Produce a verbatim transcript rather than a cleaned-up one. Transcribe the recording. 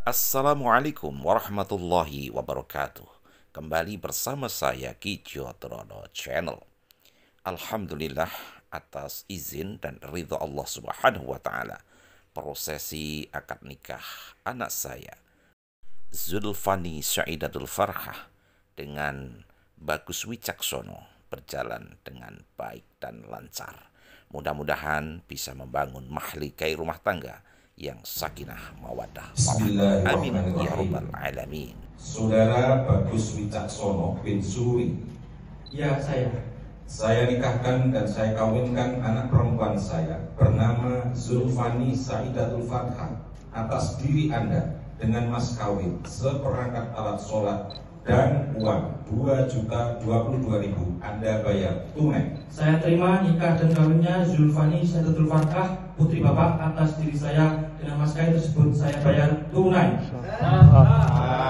Assalamualaikum warahmatullahi wabarakatuh. Kembali bersama saya Ki Jyotrono Channel. Alhamdulillah atas izin dan ridha Allah Subhanahu wa taala, prosesi akad nikah anak saya Zulfani Saidatul Farhah dengan Bagus Wicaksono berjalan dengan baik dan lancar. Mudah-mudahan bisa membangun mahligai rumah tangga yang sakinah mawaddah warahmah. Amin ya rabbal alamin. Saudara Bagus Wicaksono bin Suri. Ya, saya. Saya nikahkan dan saya kawinkan anak perempuan saya bernama Zulfani Saidatul Farhah atas diri Anda dengan mas kawin seperangkat alat sholat dan uang dua juta dua puluh dua ribu Anda bayar tunai. Saya terima nikah dan kawinnya Zulfani Saidatul Farhah putri Bapak atas diri saya dengan mas kawin tersebut saya bayar tunai.